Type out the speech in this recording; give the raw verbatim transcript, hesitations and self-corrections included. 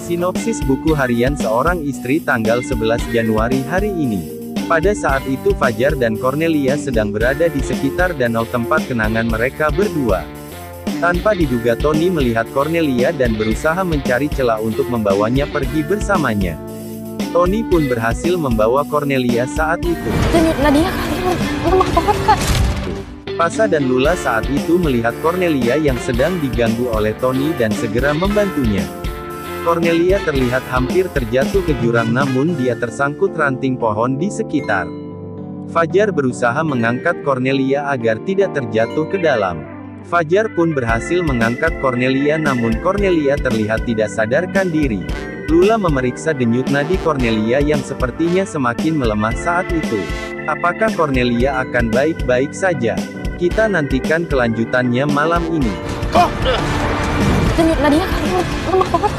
Sinopsis buku harian seorang istri tanggal sebelas Januari hari ini. Pada saat itu Fajar dan Cornelia sedang berada di sekitar danau tempat kenangan mereka berdua. Tanpa diduga Tony melihat Cornelia dan berusaha mencari celah untuk membawanya pergi bersamanya. Tony pun berhasil membawa Cornelia saat itu. Nadia, lemah banget kak. Pasa dan Lula saat itu melihat Cornelia yang sedang diganggu oleh Tony dan segera membantunya. Cornelia terlihat hampir terjatuh ke jurang namun dia tersangkut ranting pohon di sekitar. Fajar berusaha mengangkat Cornelia agar tidak terjatuh ke dalam. Fajar pun berhasil mengangkat Cornelia namun Cornelia terlihat tidak sadarkan diri. Lula memeriksa denyut nadi Cornelia yang sepertinya semakin melemah saat itu. Apakah Cornelia akan baik-baik saja? Kita nantikan kelanjutannya malam ini. Denyut Nadia, lemah banget